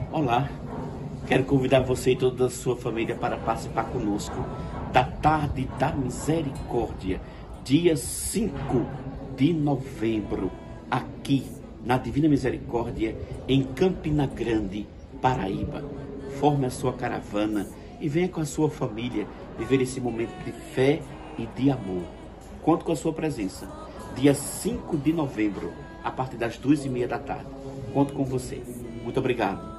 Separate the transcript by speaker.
Speaker 1: Olá, quero convidar você e toda a sua família para participar conosco da Tarde da Misericórdia, dia 5 de novembro, aqui na Divina Misericórdia, em Campina Grande, Paraíba. Forme a sua caravana e venha com a sua família viver esse momento de fé e de amor. Conto com a sua presença, dia 5 de novembro, a partir das 2h30 da tarde. Conto com você. Muito obrigado.